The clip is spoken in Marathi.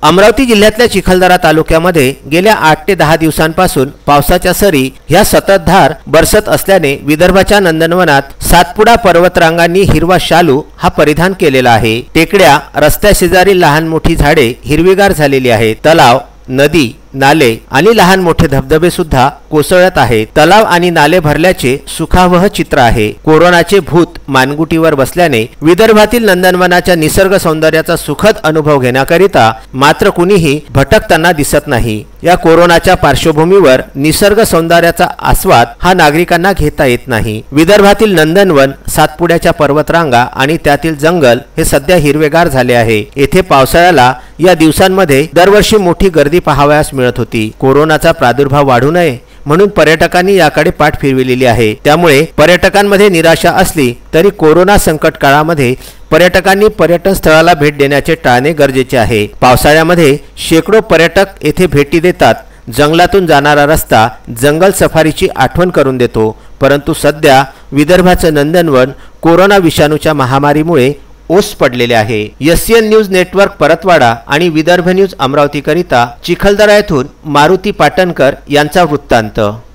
अमरावती जिल्ह्यातल्या चिखलदरा तालुक्यामध्ये गेल्या 8 ते 10 दिवसांपासून पावसाच्या सरी ह्या सततधार बरसत असल्याने विदर्भाच्या नंदनवनात सातपुडा पर्वतरांगांनी हिरवा शालू हा परिधान केलेला आहे। टेकड्या, रस्त्या शेजारी लहान मोठी झाडे हिरवीगार झालेली आहेत। तलाव, नदी, नाले आणि लहान मोठे धबधबे सुद्धा कोसळत आहेत। तलाव आणि नाले भरल्याचे सुखावह चित्र आहे। कोरोनाचे भूत मानगुटीवर बसल्याने विदर्भातील नंदनवनाच्या निसर्ग सौंदर्याचा सुखद अनुभव घेण्याकरिता मात्र कुणीही भटकताना दिसत नाही। या कोरोनाच्या पार्श्वभूमीवर निसर्ग सौंदर्याचा आस्वाद हा नागरिकांना घेता येत नाही। विदर्भातील नंदनवन, सातपुड्याच्या पर्वतरांगा आणि त्यातील जंगल हे सध्या हिरवेगार झाले आहे। येथे पावसाळ्याला या दिवसांमध्ये दरवर्षी मोठी गर्दी पाहावयास मिळत होती। कोरोनाचा प्रादुर्भाव वाढू नये म्हणून पर्यटकांनी याकडे पाठ फिरविलेली आहे। त्यामुळे पर्यटकांमध्ये निराशा असली तरी कोरोना संकट काळामध्ये पर्यटकांनी पर्यटन स्थळाला भेट देण्याचे टाळणे गरजेचे आहे। पावसाळ्यामध्ये शेकडो पर्यटक येथे भेटी देतात। जंगलातून जाणारा रस्ता जंगल सफारीची आठवण करून देतो। परंतु सध्या विदर्भाचं नंदनवन कोरोना विषाणूच्या महामारीमुळे ओस पडलेले आहे। एससीएन न्यूज नेटवर्क परतवाडा आणि विदर्भ न्यूज अमरावती करिता चिखलदरा येथून मारुती पाटणकर यांचा वृत्तांत।